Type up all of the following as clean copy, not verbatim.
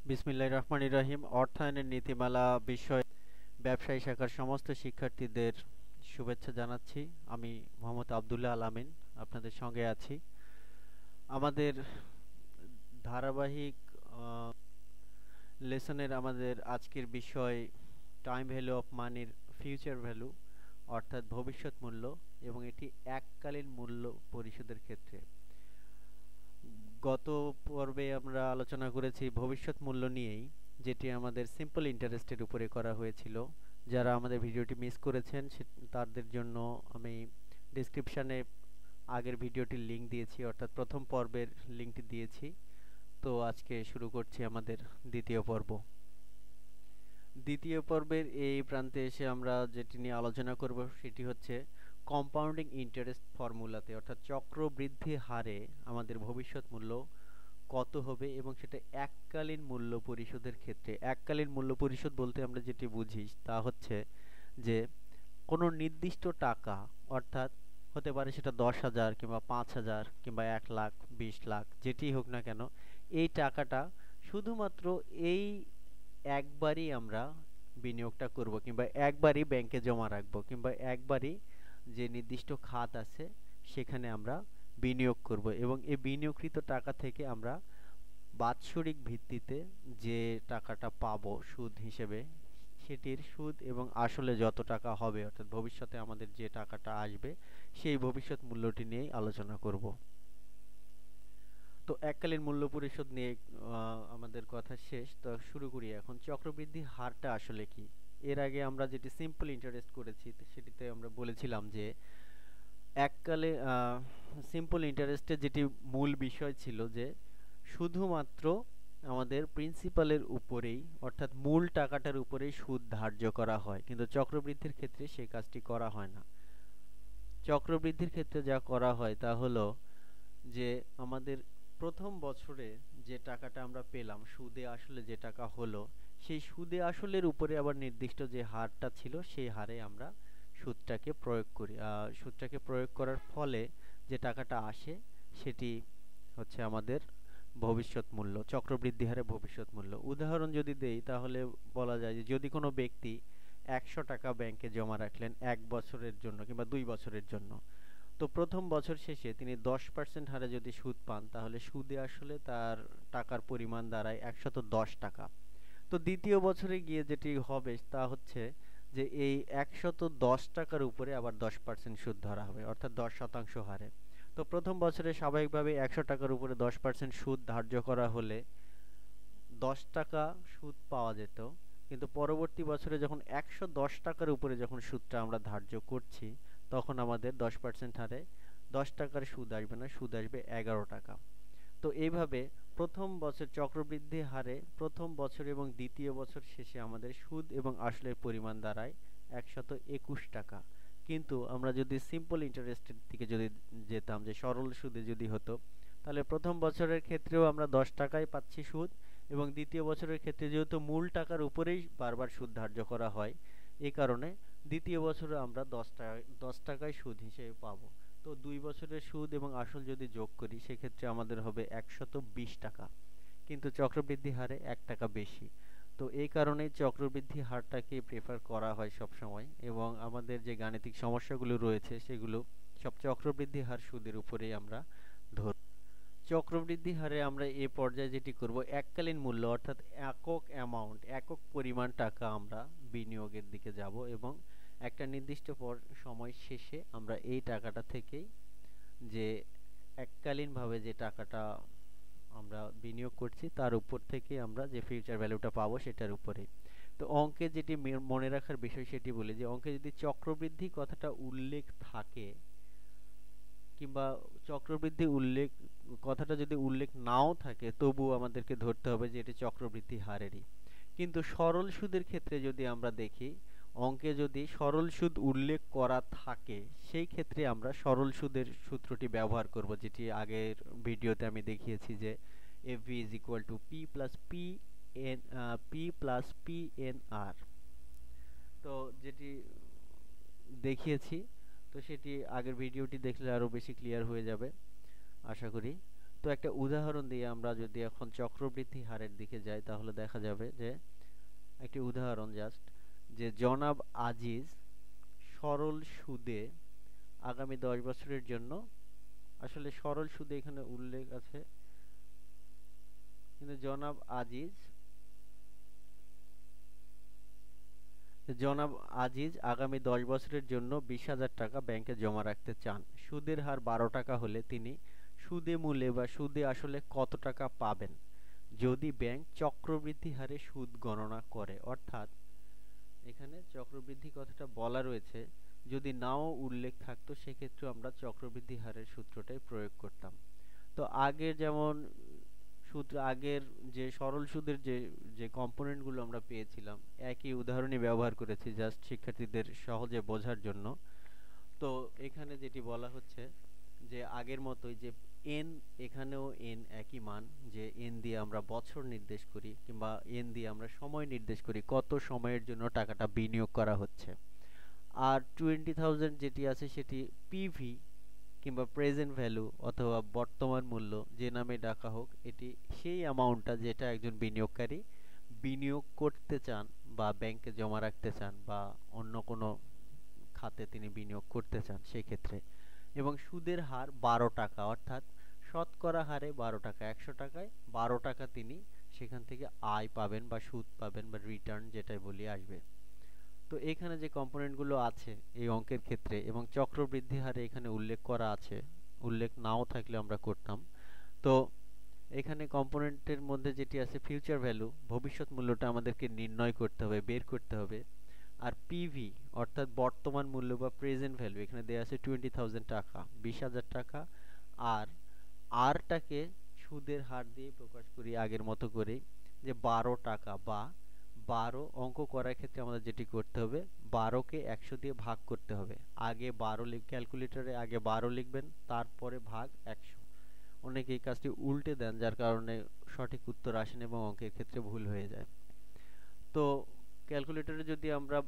বিসমিল্লাহির রহমানির রহিম। অর্থায়নের নীতিমালা বিষয় ব্যবসায়ী শাখার সমস্ত শিক্ষার্থীদের শুভেচ্ছা জানাচ্ছি। আমি মোহাম্মদ আব্দুল্লাহ আল আমিন আপনাদের সঙ্গে আছি। আমাদের ধারাবাহিক লেসনের আমাদের আজকের বিষয় টাইম ভ্যালু অফ মানির ফিউচার ভ্যালু, অর্থাৎ ভবিষ্যৎ মূল্য, এবং এটি এককালীন মূল্য পরিশোধের ক্ষেত্রে। গত পর্বে আমরা আলোচনা করেছি ভবিষ্যৎ মূল্য নিয়েই, যেটি আমাদের সিম্পল ইন্টারেস্টের উপরে করা হয়েছিল। যারা আমাদের ভিডিওটি মিস করেছেন তাদের জন্য আমি ডেসক্রিপশানে আগের ভিডিওটির লিংক দিয়েছি, অর্থাৎ প্রথম পর্বের লিংকটি দিয়েছি। তো আজকে শুরু করছি আমাদের দ্বিতীয় পর্ব। দ্বিতীয় পর্বের এই প্রান্তে এসে আমরা যেটি নিয়ে আলোচনা করব সেটি হচ্ছে কম্পাউন্ডিং ইন্টারেস্ট ফর্মুলাতে, অর্থাৎ চক্রবৃদ্ধি হারে আমাদের ভবিষ্যৎ মূল্য কত হবে, এবং সেটা এককালীন মূল্য পরিশোধের ক্ষেত্রে। এককালীন মূল্য পরিশোধ বলতে আমরা যেটি বুঝি তা হচ্ছে যে কোনো নির্দিষ্ট টাকা, অর্থাৎ হতে পারে সেটা 10,000 কিংবা 5,000 কিংবা 1,00,000, 20,00,000, যেটি হোক না কেন, এই টাকাটা শুধুমাত্র এই একবারই আমরা বিনিয়োগটা করব, কিংবা একবারই ব্যাংকে জমা রাখবো, কিংবা একবারই যে নির্দিষ্ট খাত আছে সেখানে আমরা বিনিয়োগ করব, এবং এই বিনিয়োগকৃত টাকা থেকে আমরা বাৎসরিক ভিত্তিতে যে টাকাটা পাবো সুদ হিসেবে, সেটির সুদ এবং আসলে যত টাকা হবে, অর্থাৎ ভবিষ্যতে আমাদের যে টাকাটা আসবে সেই ভবিষ্যৎ মূল্যটি নিয়েই আলোচনা করব। তো এককালীন মূল্য পরিশোধ নিয়ে আমাদের কথা শেষ। তো শুরু করি এখন। চক্রবৃদ্ধি হারটা আসলে কি? এর আগে আমরা যেটি সিম্পল ইন্টারেস্ট করেছি সেটিতে আমরা বলেছিলাম যে এককালে সিম্পল ইন্টারেস্টের যেটি মূল বিষয় ছিল যে শুধুমাত্র আমাদের প্রিন্সিপালের উপরেই, অর্থাৎ মূল টাকাটার উপরেই সুদ ধার্য করা হয়, কিন্তু চক্রবৃদ্ধির ক্ষেত্রে সেই কাজটি করা হয় না। চক্রবৃদ্ধির ক্ষেত্রে যা করা হয় তা হলো যে আমাদের প্রথম বছরে যে টাকাটা আমরা পেলাম, সুদে আসলে যে টাকা হলো, সেই সুদে আসলের উপরে আবার নির্দিষ্ট যে হারটা ছিল সেই হারে আমরা সুদটাকে প্রয়োগ করি। সুদটাকে প্রয়োগ করার ফলে যে টাকাটা আসে সেটি হচ্ছে আমাদের ভবিষ্যৎ মূল্য, চক্রবৃদ্ধি হারে ভবিষ্যৎ মূল্য। উদাহরণ যদি দেই তাহলে বলা যায় যে যদি কোনো ব্যক্তি 100 টাকা ব্যাংকে জমা রাখলেন 1 বছরের জন্য কিংবা 2 বছরের জন্য, তো প্রথম বছর শেষে তিনি 10% হারে যদি সুদ পান, তাহলে সুদে আসলে তার টাকার পরিমাণ দাঁড়ায় 110 টাকা। তো দ্বিতীয় বছরে গিয়ে যেটি হবে তা হচ্ছে যে এই 110 টাকার উপরে আবার 10% সুদ ধরা হবে, অর্থাৎ 10% হারে। তো প্রথম বছরে স্বাভাবিকভাবে 100 টাকার উপরে 10% সুদ ধার্য করা হলে 10 টাকা সুদ পাওয়া যেত, কিন্তু পরবর্তী বছরে যখন 110 টাকার উপরে যখন সুদটা আমরা ধার্য করছি, তখন আমাদের 10% হারে 10 টাকার সুদ আসবে না, সুদ আসবে 11 টাকা। তো এইভাবে প্রথম বছর চক্রবৃদ্ধি হারে প্রথম বছর এবং দ্বিতীয় বছর শেষে আমাদের সুদ এবং আসলের পরিমাণ দাঁড়ায় 121 টাকা। কিন্তু আমরা যদি সিম্পল ইন্টারেস্টের দিকে যদি যেতাম, যে সরল সুদে যদি হতো, তাহলে প্রথম বছরের ক্ষেত্রেও আমরা 10 টাকায় পাচ্ছি সুদ, এবং দ্বিতীয় বছরের ক্ষেত্রে যেহেতু মূল টাকার উপরেই বারবার সুদ ধার্য করা হয়, এই কারণে দ্বিতীয় বছরে আমরা 10 টাকায় সুদ হিসেবে পাবো। তো 2 বছরের সুদ এবং আসল যদি যোগ করি সেক্ষেত্রে আমাদের হবে 120 টাকা, কিন্তু চক্রবৃদ্ধি হারে 1 টাকা বেশি। তো এই কারণেই চক্রবৃদ্ধি হারটাকে প্রেফার করা হয় সব সময়, এবং আমাদের যে গাণিতিক সমস্যাগুলো রয়েছে সেগুলো সব চক্রবৃদ্ধি হার সুদের উপরেই আমরা ধরব। চক্রবৃদ্ধি হারে আমরা এ পর্যায়ে যেটি করব, এককালীন মূল্য অর্থাৎ একক অ্যামাউন্ট, একক পরিমাণ টাকা আমরা বিনিয়োগের দিকে যাব, এবং একটা নির্দিষ্ট সময় শেষে আমরা এই টাকাটা থেকেই যে এককালীনভাবে যে টাকাটা আমরা বিনিয়োগ করছি তার উপর থেকে আমরা যে ফিউচার ভ্যালুটা পাবো সেটার উপরে। তো অঙ্কে যেটি মনে রাখার বিষয় সেটি বলি, যে অঙ্কে যদি চক্রবৃদ্ধি কথাটা উল্লেখ থাকে, কিংবা চক্রবৃদ্ধি উল্লেখ কথাটা যদি উল্লেখ নাও থাকে, তবুও আমাদেরকে ধরতে হবে যে এটি চক্রবৃদ্ধি হারেরই। কিন্তু সরল সুদের ক্ষেত্রে যদি আমরা দেখি, অঙ্কে যদি সরল সুদ উল্লেখ করা থাকে, সেই ক্ষেত্রে আমরা সরল সুদের সূত্রটি ব্যবহার করব, যেটি আগের ভিডিওতে আমি দেখিয়েছি, যে FV is equal to P plus P N R। তো যেটি দেখিয়েছি, তো সেটি আগের ভিডিওটি দেখলে আরো বেশি ক্লিয়ার হয়ে যাবে আশা করি। তো একটা উদাহরণ দিয়ে আমরা যদি এখন চক্রবৃদ্ধি হারের দিকে যাই তাহলে দেখা যাবে যে একটি উদাহরণ জাস্ট, যে জনাব আজিজ সরল সুদে আগামী 10 বছরের জন্য, আসলে সরল সুদে এখানে উল্লেখ আছে কিন্তু জনাব আজিজ আগামী 10 বছরের জন্য 20,000 টাকা ব্যাংকে জমা রাখতে চান। সুদের হার 12 টাকা হলে তিনি সুদে মূলে বা সুদে আসলে কত টাকা পাবেন যদি ব্যাংক চক্রবৃদ্ধি হারে সুদ গণনা করে? অর্থাৎ এখানে চক্রবৃদ্ধি কথাটা বলা রয়েছে, যদি নাও উল্লেখ থাকতো সেক্ষেত্রে আমরা চক্রবৃদ্ধি হারের সূত্রটাই প্রয়োগ করতাম। তো আগের যেমন সূত্র, আগের যে সরল সুদের যে যে কম্পোনেন্টগুলো আমরা পেয়েছিলাম একই উদাহরণই ব্যবহার করেছি জাস্ট শিক্ষার্থীদের সহজে বোঝার জন্য। তো এখানে যেটি বলা হচ্ছে যে আগের মতোই যে এন, এখানেও এন একই মান, যে এন দিয়ে আমরা বছর নির্দেশ করি কিংবা এন দিয়ে আমরা সময় নির্দেশ করি কত সময়ের জন্য টাকাটা বিনিয়োগ করা হচ্ছে। আর 20,000 যেটি আছে সেটি পিভি কিংবা প্রেজেন্ট ভ্যালু অথবা বর্তমান মূল্য যে নামে ডাকা হোক, এটি সেই অ্যামাউন্টটা যেটা একজন বিনিয়োগকারী বিনিয়োগ করতে চান বা ব্যাংকে জমা রাখতে চান বা অন্য কোনো খাতে তিনি বিনিয়োগ করতে চান সেই ক্ষেত্রে। এবং সুদের হার 12 টাকা, অর্থাৎ শতকরা হারে 12 টাকা, 100 টাকায় 12 টাকা তিনি সেখান থেকে আয় পাবেন বা সুদ পাবেন বা রিটার্ন যেটাই বলি আসবে। তো এখানে যে কম্পোনেন্টগুলো আছে এই অঙ্কের ক্ষেত্রে এবং চক্রবৃদ্ধি হারে এখানে উল্লেখ করা আছে, উল্লেখ নাও থাকলে আমরা করতাম। তো এখানে কম্পোনেন্টের মধ্যে যেটি আছে ফিউচার ভ্যালু, ভবিষ্যৎ মূল্যটা আমাদেরকে নির্ণয় করতে হবে, বের করতে হবে। আর পিভি অর্থাৎ বর্তমান মূল্য বা প্রেজেন্ট ভ্যালু, এখানে দেওয়া আছে 20,000 টাকা, 20,000 টাকা। আর আরটাকে সুদের হার দিয়ে প্রকাশ করি আগের মতো করে, যে 12 টাকা বা 12 অঙ্ক করার ক্ষেত্রে আমাদের যেটি করতে হবে 12কে 100 দিয়ে ভাগ করতে হবে। আগে 12 ক্যালকুলেটরে আগে 12 লিখবেন, তারপরে ভাগ 100। অনেকে এই কাজটি উল্টে দেন যার কারণে সঠিক উত্তর আসেন এবং অঙ্কের ক্ষেত্রে ভুল হয়ে যায়। তো ক্যালকুলেটরে যদি আমরা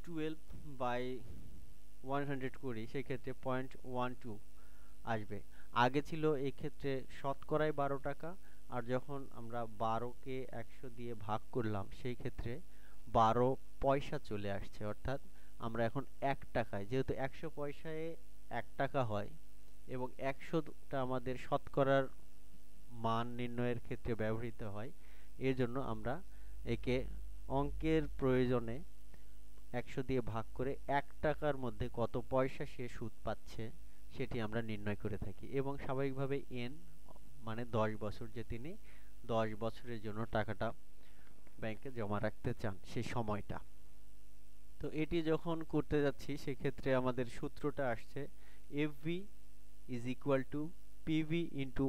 12/100 করি সেক্ষেত্রে 0.12 আসবে। আগে ছিল এই ক্ষেত্রে শতকরায় 12 টাকা, আর যখন আমরা 12কে 100 দিয়ে ভাগ করলাম সেই ক্ষেত্রে 12 পয়সা চলে আসছে। অর্থাৎ আমরা এখন 1 টাকায়, যেহেতু 100 পয়সায় 1 টাকা হয় এবং 100টা আমাদের শতকরার মান নির্ণয়ের ক্ষেত্রে ব্যবহৃত হয়, এর জন্য আমরা একে অঙ্কের প্রয়োজনে 100 দিয়ে ভাগ করে 1 টাকার মধ্যে কত পয়সা সে সুদ পাচ্ছে সেটি আমরা নির্ণয় করে থাকি। এবং স্বাভাবিকভাবে এন মানে 10 বছর, যে তিনি 10 বছরের জন্য টাকাটা ব্যাংকে জমা রাখতে চান সেই সময়টা। তো এটি যখন করতে যাচ্ছি সেক্ষেত্রে আমাদের সূত্রটা আসছে FV is equal to PV into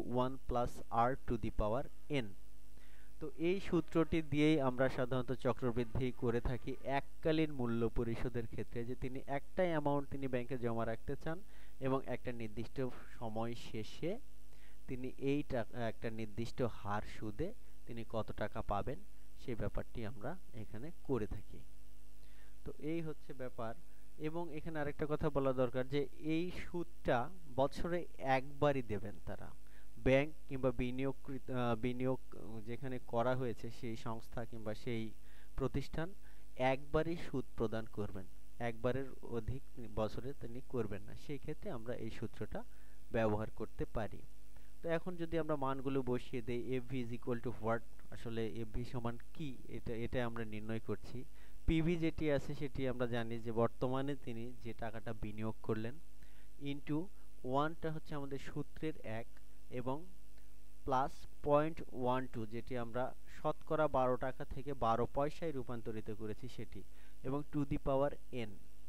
1+r⁴n। তো এই সূত্রটি দিয়েই আমরা সাধারণত চক্রবৃদ্ধি করে থাকি এককালীন মূল্য পরিশোধের ক্ষেত্রে, যে তিনি একটাই অ্যামাউন্ট তিনি ব্যাংকে জমা রাখতে চান এবং একটা নির্দিষ্ট সময় শেষে তিনি এই টাকা একটা নির্দিষ্ট হার সুদে তিনি কত টাকা পাবেন সেই ব্যাপারটি আমরা এখানে করে থাকি। তো এই হচ্ছে ব্যাপার। এবং এখানে আরেকটা কথা বলা দরকার যে এই সুদটা বছরে একবারই দেবেন তারা, ব্যাংক কিংবা বিনিয়োগ যেখানে করা হয়েছে সেই সংস্থা কিংবা সেই প্রতিষ্ঠান একবারই সুদ প্রদান করবেন, একবারের অধিক বছরে তিনি করবেন না। সেই ক্ষেত্রে আমরা এই সূত্রটা ব্যবহার করতে পারি। তো এখন যদি আমরা মানগুলো বসিয়ে দেই, FV is equal to what, আসলে এফভি সমান কি এটা আমরা নির্ণয় করছি। পিভি যেটি আছে সেটি আমরা জানি যে বর্তমানে তিনি যে টাকাটা বিনিয়োগ করলেন, ইনটু ওয়ানটা হচ্ছে আমাদের সূত্রের এক, এবং প্লাস 0.12 যেটি আমরা শতকরা 12 টাকা থেকে 12 পয়সায় রূপান্তরিত করেছি সেটি, এবং টু দি পাওয়ার এন।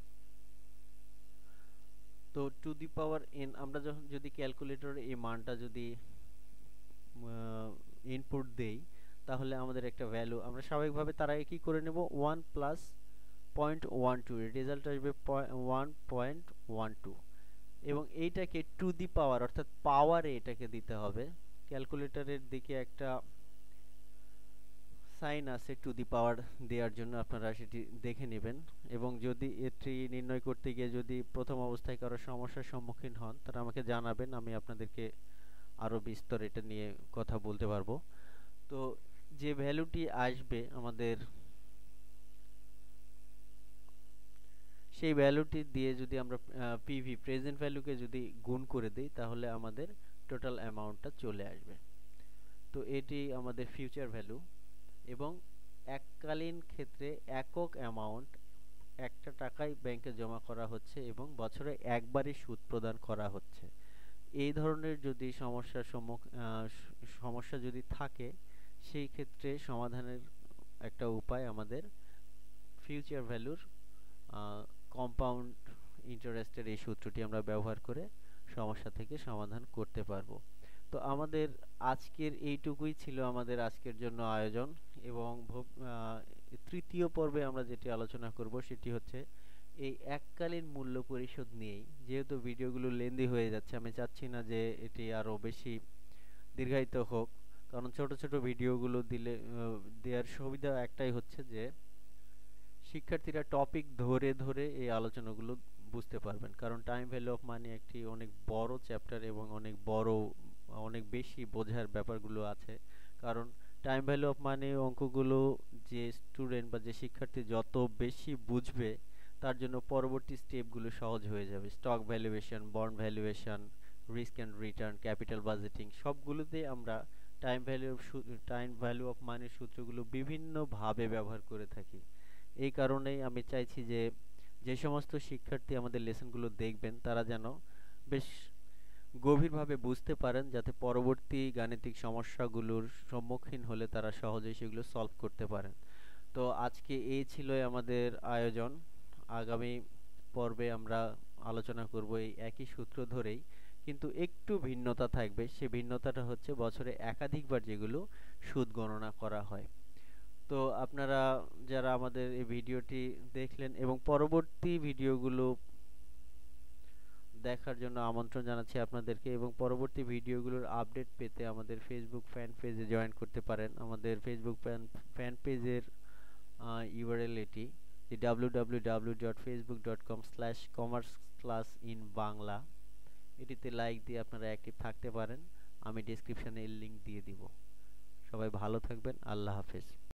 তো টু দি পাওয়ার এন আমরা যখন যদি ক্যালকুলেটরে এই মানটা যদি ইনপুট দেই তাহলে আমাদের একটা ভ্যালু আমরা স্বাভাবিকভাবে তার আগে কি করে নেব 1+0.12, রেজাল্ট আসবে 1.12 এবং এইটাকে টু দি পাওয়ার অর্থাৎ পাওয়ারে এটাকে দিতে হবে। ক্যালকুলেটরের দিকে একটা সাইন আছে টু দি পাওয়ার দেওয়ার জন্য, আপনারা সেটি দেখে নেবেন। এবং যদি এটি নির্ণয় করতে গিয়ে যদি প্রথম অবস্থায় কারো সমস্যার সম্মুখীন হন তারা আমাকে জানাবেন, আমি আপনাদেরকে আরো বিস্তর এটা নিয়ে কথা বলতে পারবো। তো যে ভ্যালুটি আসবে আমাদের, সেই ভ্যালুটি দিয়ে যদি আমরা পিভি প্রেজেন্ট ভ্যালুকে যদি গুণ করে দিই তাহলে আমাদের টোটাল অ্যামাউন্টটা চলে আসবে। তো এটি আমাদের ফিউচার ভ্যালু, এবং এককালীন ক্ষেত্রে একক অ্যামাউন্ট একটা টাকাই ব্যাংকে জমা করা হচ্ছে এবং বছরে একবারই সুদ প্রদান করা হচ্ছে। এই ধরনের যদি সমস্যা যদি থাকে, সেই ক্ষেত্রে সমাধানের একটা উপায় আমাদের ফিউচার ভ্যালুর কম্পাউন্ড ইন্টারেস্টের এই সূত্রটি আমরা ব্যবহার করে সমস্যা থেকে সমাধান করতে পারবো। তো আমাদের আজকের এইটুকুই ছিল আমাদের আজকের জন্য আয়োজন, এবং তৃতীয় পর্বে আমরা যেটি আলোচনা করব সেটি হচ্ছে এই এককালীন মূল্য পরিশোধ নিয়েই। যেহেতু ভিডিওগুলো লেন্দি হয়ে যাচ্ছে, আমি চাচ্ছি না যে এটি আরো বেশি দীর্ঘায়িত হোক, কারণ ছোট ছোট ভিডিওগুলো দিলে দেওয়ার সুবিধা একটাই হচ্ছে যে শিক্ষার্থীরা টপিক ধরে ধরে এই আলোচনাগুলো বুঝতে পারবেন। কারণ টাইম ভ্যালু অফ মানি একটি অনেক বড় চ্যাপ্টার এবং অনেক বেশি বোঝার ব্যাপারগুলো আছে। কারণ টাইম ভ্যালু অফ মানি অঙ্কগুলো যে স্টুডেন্ট বা যে শিক্ষার্থী যত বেশি বুঝবে, তার জন্য পরবর্তী স্টেপগুলো সহজ হয়ে যাবে। Stock valuation, bond valuation, risk and return, capital budgeting, সবগুলোতেই আমরা টাইম ভ্যালু অফ মানির সূত্রগুলো বিভিন্নভাবে ব্যবহার করে থাকি। এই কারণেই আমি চাইছি যে যে সমস্ত শিক্ষার্থী আমাদের লেসনগুলো দেখবেন তারা যেন বেশ গভীরভাবে বুঝতে পারেন, যাতে পরবর্তী গাণিতিক সমস্যাগুলোর সম্মুখীন হলে তারা সহজেই সেগুলো সলভ করতে পারেন। তো আজকে এই ছিল আমাদের আয়োজন। আগামী পর্বে আমরা আলোচনা করব এই একই সূত্র ধরেই, কিন্তু একটু ভিন্নতা থাকবে। সে ভিন্নতাটা হচ্ছে বছরে একাধিকবার যেগুলো সুদ গণনা করা হয়। তো আপনারা যারা আমাদের এই ভিডিওটি দেখলেন এবং পরবর্তী ভিডিওগুলো দেখার জন্য আমন্ত্রণ জানাচ্ছি আপনাদেরকে, এবং পরবর্তী ভিডিওগুলোর আপডেট পেতে আমাদের ফেসবুক ফ্যান পেজে জয়েন করতে পারেন। আমাদের ফেসবুক ফ্যান পেজের ইউআরএল এটি, যে www.facebook.com/commerce class in বাংলা। এটিতে লাইক দিয়ে আপনারা অ্যাক্টিভ থাকতে পারেন। আমি ডেসক্রিপশনে এর লিংক দিয়ে দিব। সবাই ভালো থাকবেন। আল্লাহ হাফেজ।